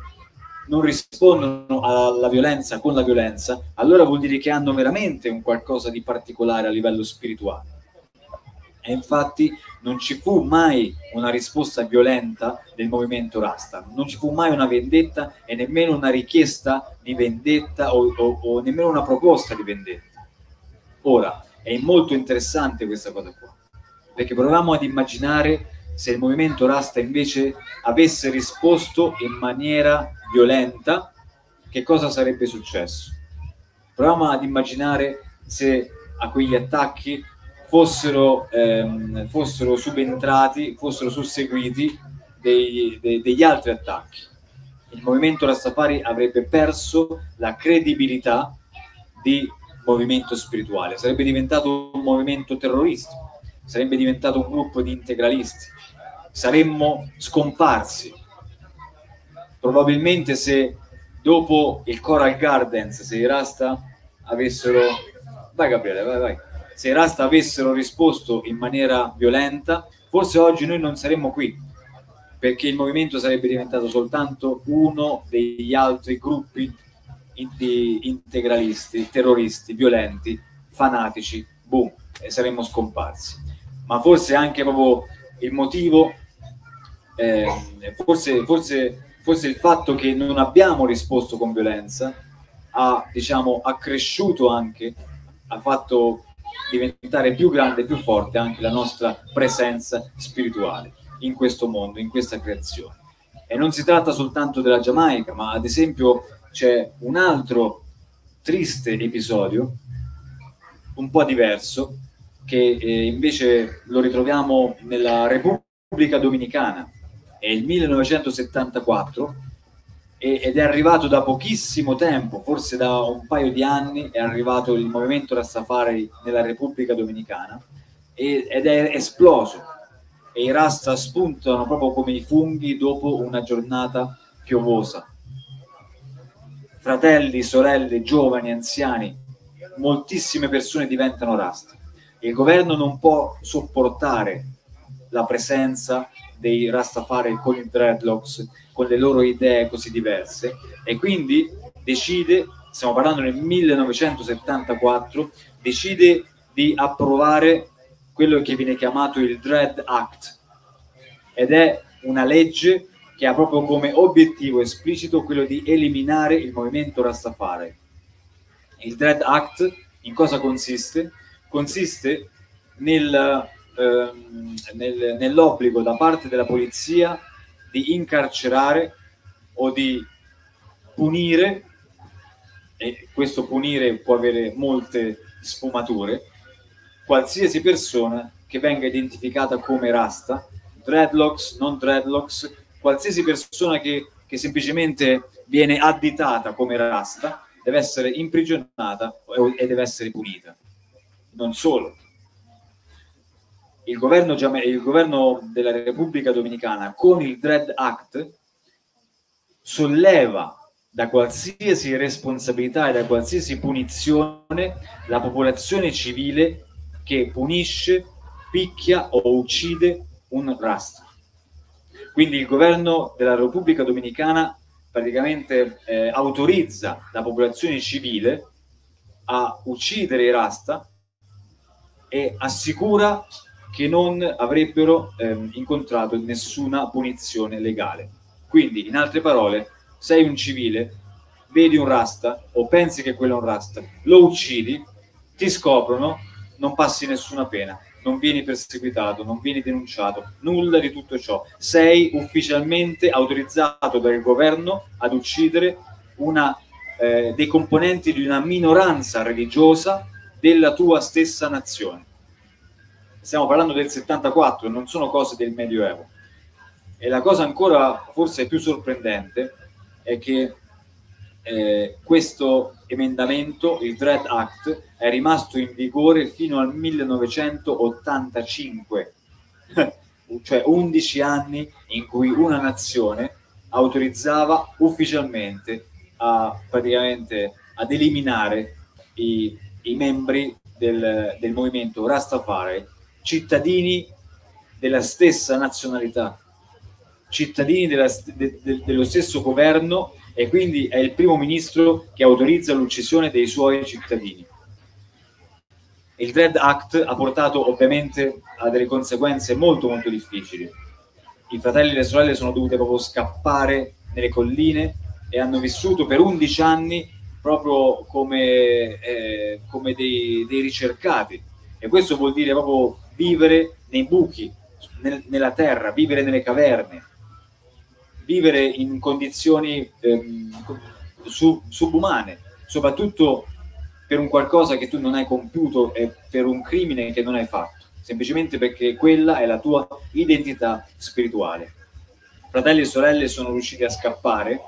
non rispondono alla violenza con la violenza, allora vuol dire che hanno veramente un qualcosa di particolare a livello spirituale. E infatti non ci fu mai una risposta violenta del movimento Rasta, non ci fu mai una vendetta e nemmeno una richiesta di vendetta o, o, o nemmeno una proposta di vendetta. Ora, è molto interessante questa cosa qua, perché proviamo ad immaginare se il movimento Rasta invece avesse risposto in maniera violenta, che cosa sarebbe successo? Proviamo ad immaginare se a quegli attacchi fossero, ehm, fossero subentrati, fossero susseguiti dei, dei, degli altri attacchi. Il movimento Rastafari avrebbe perso la credibilità di movimento spirituale, sarebbe diventato un movimento terroristico, sarebbe diventato un gruppo di integralisti, saremmo scomparsi. Probabilmente se dopo il Coral Gardens, se i Rasta avessero, vai Gabriele, vai, vai, se i Rasta avessero risposto in maniera violenta, forse oggi noi non saremmo qui, perché il movimento sarebbe diventato soltanto uno degli altri gruppi di integralisti, terroristi, violenti, fanatici, boom, e saremmo scomparsi. Ma forse anche proprio il motivo, eh, forse, forse, forse il fatto che non abbiamo risposto con violenza ha, diciamo, accresciuto anche, ha fatto diventare più grande e più forte anche la nostra presenza spirituale in questo mondo, in questa creazione. E non si tratta soltanto della Giamaica, ma ad esempio c'è un altro triste episodio, un po' diverso, che eh, invece lo ritroviamo nella Repubblica Dominicana. È il millenovecentosettantaquattro e, ed è arrivato da pochissimo tempo, forse da un paio di anni, è arrivato il movimento Rastafari nella Repubblica Dominicana e, ed è esploso. E i Rasta spuntano proprio come i funghi dopo una giornata piovosa. Fratelli, sorelle, giovani, anziani, moltissime persone diventano Rasta. Il governo non può sopportare la presenza dei Rastafari con i dreadlocks, con le loro idee così diverse, e quindi decide, stiamo parlando nel millenovecentosettantaquattro, decide di approvare quello che viene chiamato il Dread Act, ed è una legge che ha proprio come obiettivo esplicito quello di eliminare il movimento Rastafari. Il Dread Act in cosa consiste? Consiste nel, ehm, nel, nell'obbligo da parte della polizia di incarcerare o di punire, e questo punire può avere molte sfumature, qualsiasi persona che venga identificata come rasta, dreadlocks, non dreadlocks, qualsiasi persona che, che semplicemente viene additata come rasta deve essere imprigionata e deve essere punita. Non solo, il governo, il governo della Repubblica Dominicana con il Dread Act solleva da qualsiasi responsabilità e da qualsiasi punizione la popolazione civile che punisce, picchia o uccide un rasta. Quindi il governo della Repubblica Dominicana praticamente eh, autorizza la popolazione civile a uccidere i rasta e assicura che non avrebbero eh, incontrato nessuna punizione legale. Quindi, in altre parole, sei un civile, vedi un rasta o pensi che quello è un rasta, lo uccidi, ti scoprono, non passi nessuna pena, non vieni perseguitato, non vieni denunciato, nulla di tutto ciò. Sei ufficialmente autorizzato dal governo ad uccidere una, eh, dei componenti di una minoranza religiosa della tua stessa nazione. Stiamo parlando del settantaquattro, non sono cose del Medioevo. E la cosa ancora forse più sorprendente è che eh, questo emendamento, il Dread Act, è rimasto in vigore fino al millenovecentottantacinque, cioè undici anni in cui una nazione autorizzava ufficialmente a praticamente ad eliminare i, i membri del, del movimento Rastafari, cittadini della stessa nazionalità, cittadini della, de, de, dello stesso governo, e quindi è il primo ministro che autorizza l'uccisione dei suoi cittadini. Il Dread Act ha portato ovviamente a delle conseguenze molto molto difficili. I fratelli e le sorelle sono dovuti proprio scappare nelle colline e hanno vissuto per undici anni proprio come, eh, come dei, dei ricercati, e questo vuol dire proprio vivere nei buchi, nel, nella terra, vivere nelle caverne, vivere in condizioni ehm, sub, subumane, soprattutto per un qualcosa che tu non hai compiuto e per un crimine che non hai fatto, semplicemente perché quella è la tua identità spirituale. Fratelli e sorelle sono riusciti a scappare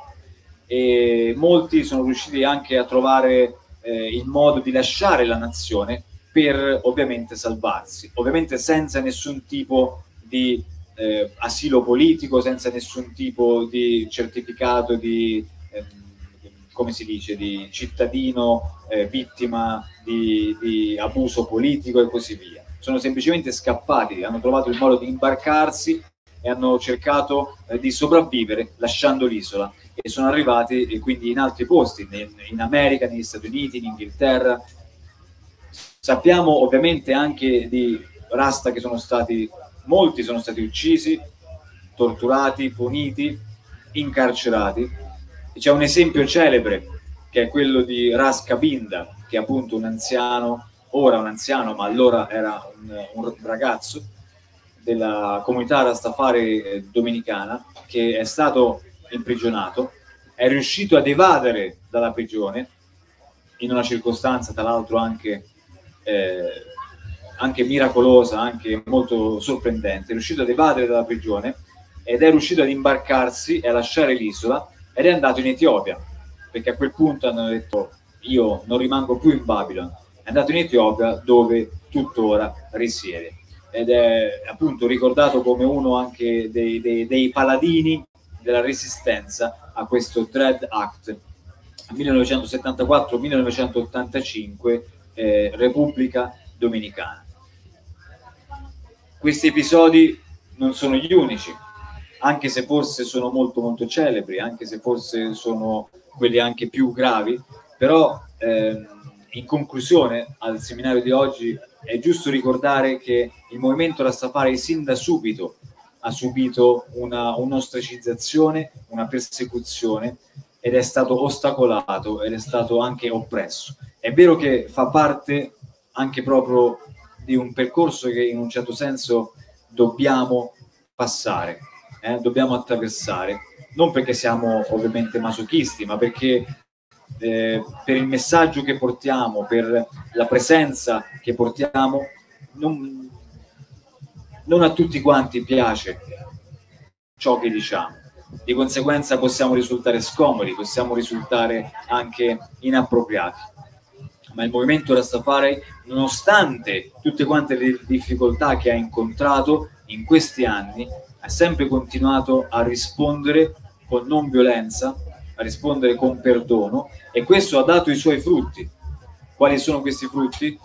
e molti sono riusciti anche a trovare eh, il modo di lasciare la nazione per ovviamente salvarsi, ovviamente senza nessun tipo di eh, asilo politico, senza nessun tipo di certificato di eh, come si dice, di cittadino eh, vittima di, di abuso politico e così via. Sono semplicemente scappati, hanno trovato il modo di imbarcarsi e hanno cercato eh, di sopravvivere lasciando l'isola, e sono arrivati e quindi in altri posti, in, in America, negli Stati Uniti, in Inghilterra. Sappiamo ovviamente anche di rasta che sono stati, molti sono stati uccisi, torturati, puniti, incarcerati. C'è un esempio celebre che è quello di Ras Kabinda, che è appunto un anziano, ora un anziano, ma allora era un, un ragazzo della comunità Rastafari dominicana, che è stato imprigionato, è riuscito ad evadere dalla prigione in una circostanza tra l'altro anche, eh, anche miracolosa, anche molto sorprendente. È riuscito ad evadere dalla prigione ed è riuscito ad imbarcarsi e a lasciare l'isola, ed è andato in Etiopia, perché a quel punto hanno detto: io non rimango più in Babylon. È andato in Etiopia, dove tuttora risiede, ed è appunto ricordato come uno anche dei, dei, dei paladini della resistenza a questo Dread Act millenovecentosettantaquattro millenovecentottantacinque, eh, Repubblica Dominicana. Questi episodi non sono gli unici. anche se forse sono molto molto celebri, anche se forse sono quelli anche più gravi, però ehm, in conclusione al seminario di oggi è giusto ricordare che il movimento Rastafari sin da subito ha subito una un'ostracizzazione, una persecuzione, ed è stato ostacolato ed è stato anche oppresso. È vero che fa parte anche proprio di un percorso che in un certo senso dobbiamo passare, eh? dobbiamo attraversare, non perché siamo ovviamente masochisti, ma perché eh, per il messaggio che portiamo, per la presenza che portiamo, non, non a tutti quanti piace ciò che diciamo. Di conseguenza possiamo risultare scomodi, possiamo risultare anche inappropriati. Ma il movimento Rastafari, nonostante tutte quante le difficoltà che ha incontrato in questi anni, ha sempre continuato a rispondere con non violenza, a rispondere con perdono, e questo ha dato i suoi frutti. Quali sono questi frutti?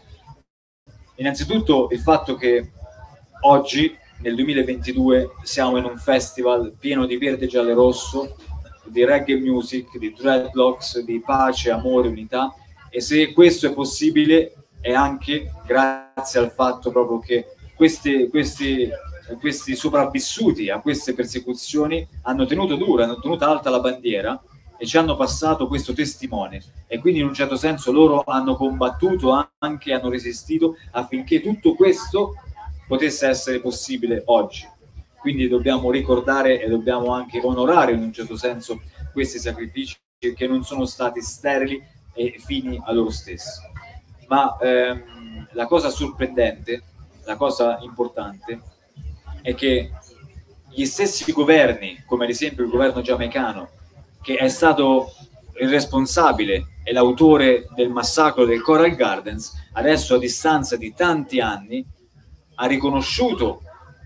Innanzitutto il fatto che oggi, nel duemilaventidue, siamo in un festival pieno di verde, giallo e rosso, di reggae music, di dreadlocks, di pace, amore, unità, e se questo è possibile è anche grazie al fatto proprio che questi, questi, questi sopravvissuti a queste persecuzioni hanno tenuto dura, hanno tenuto alta la bandiera e ci hanno passato questo testimone, e quindi in un certo senso loro hanno combattuto anche, hanno resistito affinché tutto questo potesse essere possibile oggi. Quindi dobbiamo ricordare e dobbiamo anche onorare in un certo senso questi sacrifici che non sono stati sterili e fini a loro stessi. Ma ehm, la cosa sorprendente, la cosa importante è che gli stessi governi, come ad esempio il governo giamaicano, che è stato il responsabile e l'autore del massacro del Coral Gardens, adesso a distanza di tanti anni ha riconosciuto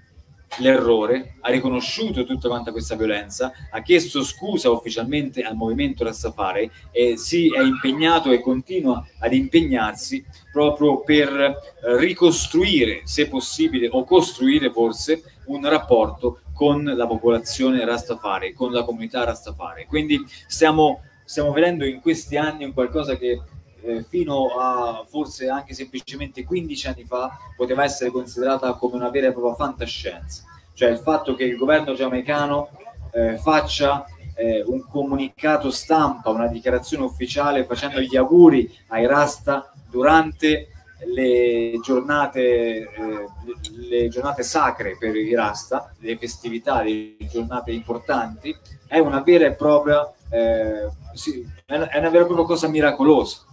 l'errore, ha riconosciuto tutta quanta questa violenza, ha chiesto scusa ufficialmente al movimento Rastafari e si è impegnato e continua ad impegnarsi proprio per ricostruire, se possibile, o costruire forse un rapporto con la popolazione Rastafari, con la comunità Rastafari. Quindi stiamo, stiamo vedendo in questi anni un qualcosa che Eh, fino a forse anche semplicemente quindici anni fa poteva essere considerata come una vera e propria fantascienza, cioè il fatto che il governo giamaicano eh, faccia eh, un comunicato stampa, una dichiarazione ufficiale facendo gli auguri ai Rasta durante le giornate, eh, le giornate sacre per i Rasta, le festività, le giornate importanti, è una vera e propria eh, sì, è una vera e propria cosa miracolosa.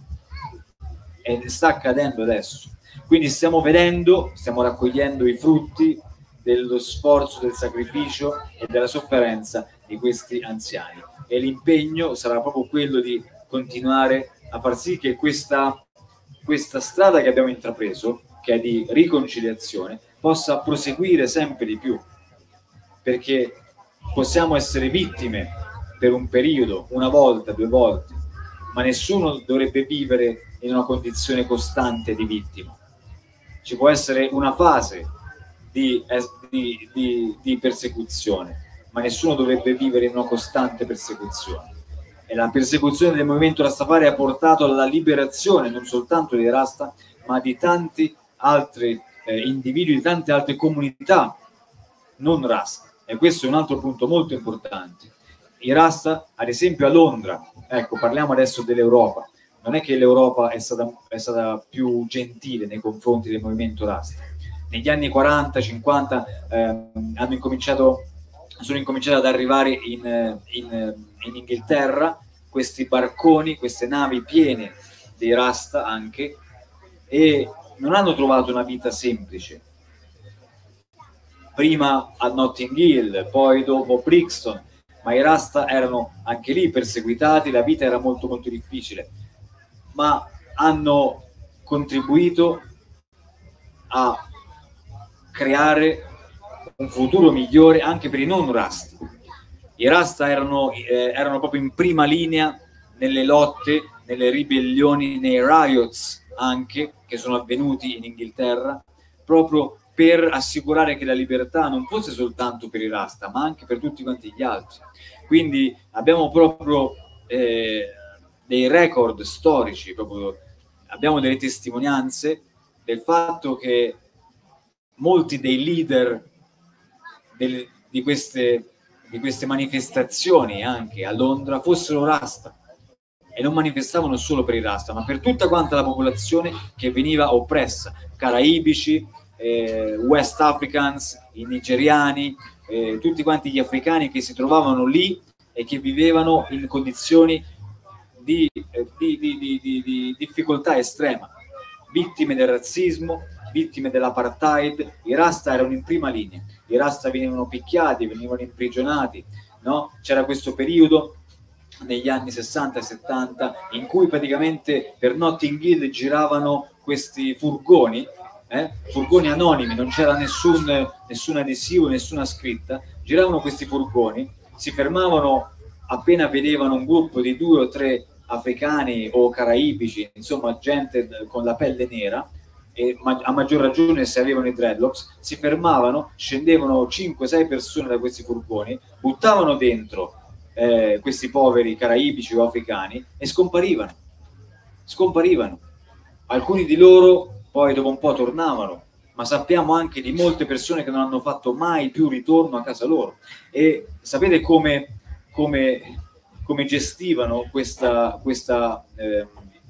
E sta accadendo adesso. Quindi stiamo vedendo, stiamo raccogliendo i frutti dello sforzo, del sacrificio e della sofferenza di questi anziani, e l'impegno sarà proprio quello di continuare a far sì che questa, questa strada che abbiamo intrapreso, che è di riconciliazione, possa proseguire sempre di più, perché possiamo essere vittime per un periodo, una volta, due volte, ma nessuno dovrebbe vivere in una condizione costante di vittima. Ci può essere una fase di, di, di, di persecuzione, ma nessuno dovrebbe vivere in una costante persecuzione. E la persecuzione del movimento Rastafari ha portato alla liberazione non soltanto dei Rasta, ma di tanti altri eh, individui, di tante altre comunità non Rasta. E questo è un altro punto molto importante. I Rasta, ad esempio a Londra, ecco, parliamo adesso dell'Europa, non è che l'Europa è stata, è stata più gentile nei confronti del movimento Rasta. Negli anni quaranta cinquanta eh, hanno incominciato, sono incominciati ad arrivare in, in, in Inghilterra questi barconi, queste navi piene dei Rasta anche, e non hanno trovato una vita semplice. Prima a Notting Hill, poi dopo Brixton, ma i Rasta erano anche lì perseguitati, la vita era molto molto difficile, ma hanno contribuito a creare un futuro migliore anche per i non Rasta. I Rasta erano, eh, erano proprio in prima linea nelle lotte, nelle ribellioni, nei riots anche che sono avvenuti in Inghilterra, proprio per assicurare che la libertà non fosse soltanto per i Rasta, ma anche per tutti quanti gli altri. Quindi abbiamo proprio eh, dei record storici, proprio, abbiamo delle testimonianze del fatto che molti dei leader del, di, queste, di queste manifestazioni anche a Londra fossero Rasta, e non manifestavano solo per i Rasta, ma per tutta quanta la popolazione che veniva oppressa, caraibici, eh, West Africans, i nigeriani, eh, tutti quanti gli africani che si trovavano lì e che vivevano in condizioni di, eh, di, di, di, di, di difficoltà estrema, vittime del razzismo, vittime dell'apartheid. I Rasta erano in prima linea, i Rasta venivano picchiati, venivano imprigionati, no? C'era questo periodo negli anni sessanta e settanta in cui praticamente per Notting Hill giravano questi furgoni, eh? furgoni anonimi, non c'era nessun, nessun adesivo, nessuna scritta, giravano questi furgoni, si fermavano appena vedevano un gruppo di due o tre africani o caraibici, insomma gente con la pelle nera, e a maggior ragione se avevano i dreadlocks, si fermavano, scendevano cinque sei persone da questi furgoni, buttavano dentro eh, questi poveri caraibici o africani e scomparivano, scomparivano. Alcuni di loro poi dopo un po' tornavano, ma sappiamo anche di molte persone che non hanno fatto mai più ritorno a casa loro. E sapete come, come, come gestivano questa, questa, eh,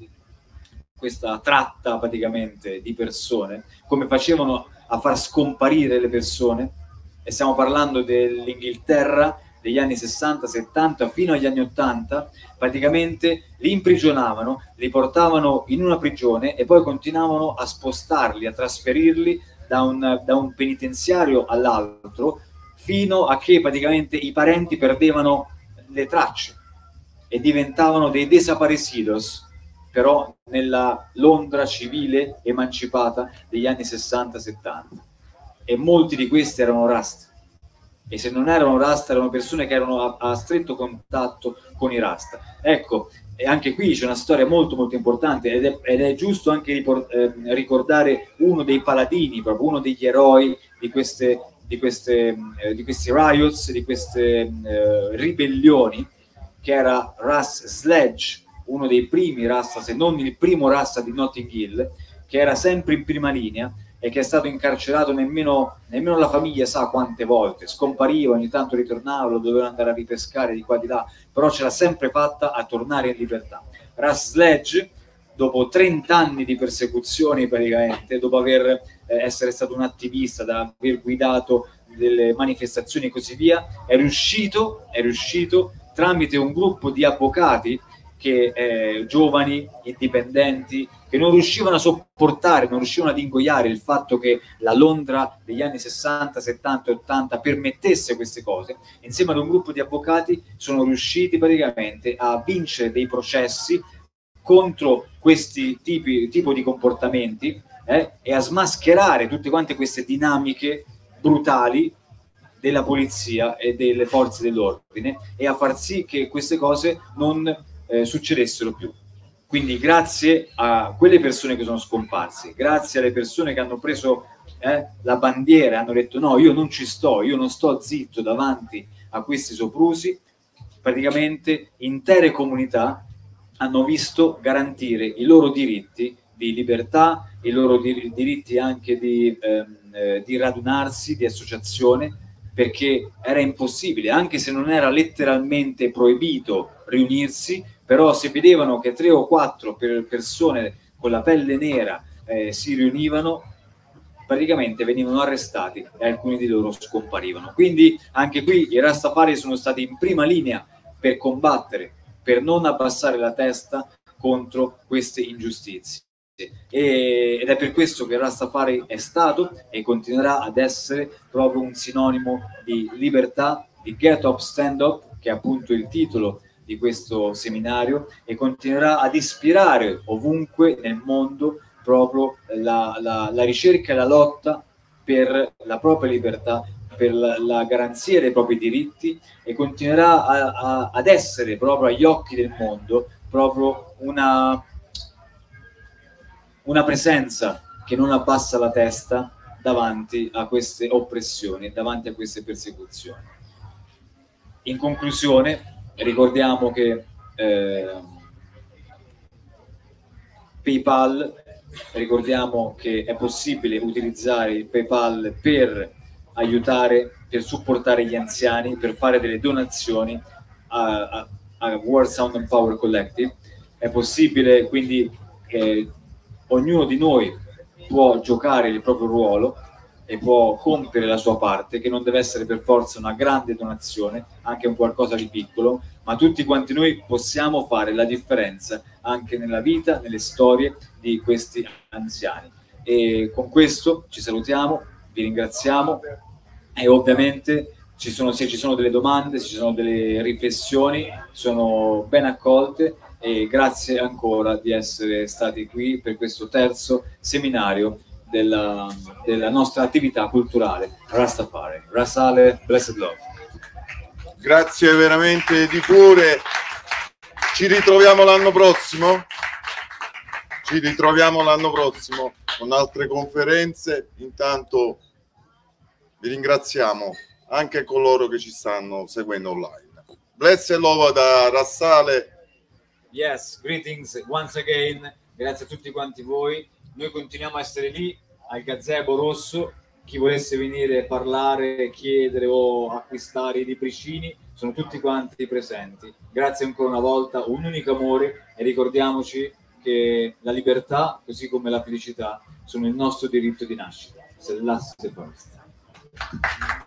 questa tratta praticamente di persone? Come facevano a far scomparire le persone? E stiamo parlando dell'Inghilterra degli anni sessanta settanta fino agli anni ottanta. Praticamente li imprigionavano, li portavano in una prigione e poi continuavano a spostarli, a trasferirli da un, da un penitenziario all'altro, fino a che praticamente i parenti perdevano le tracce e diventavano dei desaparecidos, però nella Londra civile emancipata degli anni sessanta settanta. E molti di questi erano Rasta. E se non erano Rasta, erano persone che erano a, a stretto contatto con i Rasta. Ecco, e anche qui c'è una storia molto molto importante, ed è, ed è giusto anche riport, eh, ricordare uno dei paladini, proprio uno degli eroi di queste, di queste, eh, di questi riots, di queste eh, ribellioni, che era Ras Sledge, uno dei primi Rasta, se non il primo Rasta di Notting Hill, che era sempre in prima linea e che è stato incarcerato nemmeno, nemmeno la famiglia sa quante volte, scompariva, ogni tanto ritornava, lo doveva andare a ripescare di qua e di là, però ce l'ha sempre fatta a tornare in libertà. Ras Sledge, dopo trenta anni di persecuzioni praticamente, dopo aver, eh, essere stato un attivista, da aver guidato delle manifestazioni e così via, è riuscito, è riuscito tramite un gruppo di avvocati che eh, giovani, indipendenti, che non riuscivano a sopportare, non riuscivano ad ingoiare il fatto che la Londra degli anni sessanta, settanta e ottanta permettesse queste cose, insieme ad un gruppo di avvocati sono riusciti praticamente a vincere dei processi contro questi tipi tipo di comportamenti eh, e a smascherare tutte quante queste dinamiche brutali della polizia e delle forze dell'ordine, e a far sì che queste cose non eh, succedessero più. Quindi grazie a quelle persone che sono scomparse, grazie alle persone che hanno preso eh, la bandiera, hanno detto no, io non ci sto, io non sto zitto davanti a questi soprusi, praticamente intere comunità hanno visto garantire i loro diritti di libertà, i loro dir- diritti anche di, ehm, eh, di radunarsi, di associazione, perché era impossibile, anche se non era letteralmente proibito riunirsi, però se vedevano che tre o quattro per persone con la pelle nera eh, si riunivano, praticamente venivano arrestati e alcuni di loro scomparivano. Quindi anche qui i Rastafari sono stati in prima linea per combattere, per non abbassare la testa contro queste ingiustizie. E, ed è per questo che Rastafari è stato e continuerà ad essere proprio un sinonimo di libertà, di get up, stand up, che è appunto il titolo di questo seminario, e continuerà ad ispirare ovunque nel mondo proprio la, la, la ricerca e la lotta per la propria libertà, per la, la garanzia dei propri diritti, e continuerà a, a, ad essere proprio agli occhi del mondo proprio una, una presenza che non abbassa la testa, davanti a queste oppressioni, davanti a queste persecuzioni. In conclusione, ricordiamo che eh, PayPal, ricordiamo che è possibile utilizzare il PayPal per aiutare, per supportare gli anziani, per fare delle donazioni a, a, a World Sound and Power Collective. È possibile, quindi eh, ognuno di noi può giocare il proprio ruolo e può compiere la sua parte, che non deve essere per forza una grande donazione, anche un qualcosa di piccolo, ma tutti quanti noi possiamo fare la differenza anche nella vita, nelle storie di questi anziani. E con questo ci salutiamo, vi ringraziamo e ovviamente ci sono, se ci sono delle domande, se ci sono delle riflessioni, sono ben accolte, e grazie ancora di essere stati qui per questo terzo seminario della, della nostra attività culturale Rastafari. Rassale, blessed love. Grazie veramente di cuore. Ci ritroviamo l'anno prossimo. Ci ritroviamo l'anno prossimo con altre conferenze. Intanto vi ringraziamo anche coloro che ci stanno seguendo online. Blessed love da Rassale. Yes, greetings once again. Grazie a tutti quanti voi. Noi continuiamo a essere lì al gazebo rosso. Chi volesse venire a parlare, chiedere o acquistare i libricini, sono tutti quanti presenti. Grazie ancora una volta, un unico amore, e ricordiamoci che la libertà, così come la felicità, sono il nostro diritto di nascita. Selassie first.